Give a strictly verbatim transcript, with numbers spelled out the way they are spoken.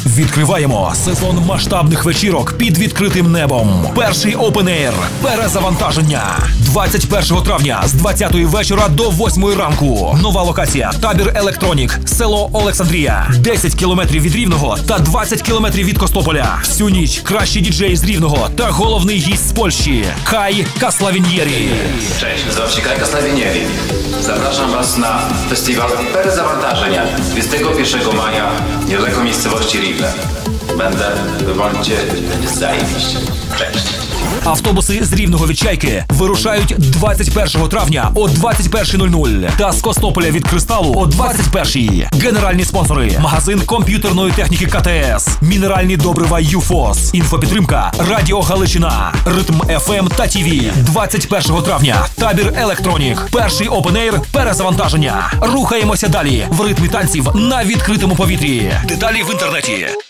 Відкриваємо сезон масштабних вечірок під відкритим небом. Перший Open Air – перезавантаження. двадцять першого травня з двадцятої вечора до восьмої ранку. Нова локація – табір Електронік, село Олександрія. десять кілометрів від Рівного та двадцять кілометрів від Костополя. Всю ніч кращі діджеї з Рівного та головний гість з Польщі – Кай Каславінієрі. Cześć, nazywam się Kaj Kaslawinieri. Zapraszam Was na festiwal Perezawantagenia dwudziestego pierwszego maja niedaleko miejscowości Riwle. Będę, wywolcie, będzie zajebiście. Cześć. Автобуси з Рівного від Чайки вирушають двадцять першого травня о двадцять перша нуль нуль та з Костополя від Кристалу о двадцять першій. Генеральні спонсори – магазин комп'ютерної техніки КТС, мінеральні добрива ЮФОС, інфопідтримка Радіо Галичина, Ритм еф ем та ТІВІ. двадцять першого травня табір Електронік. Перший Open Air – перезавантаження. Рухаємося далі в ритмі танців на відкритому повітрі. Деталі в інтернеті.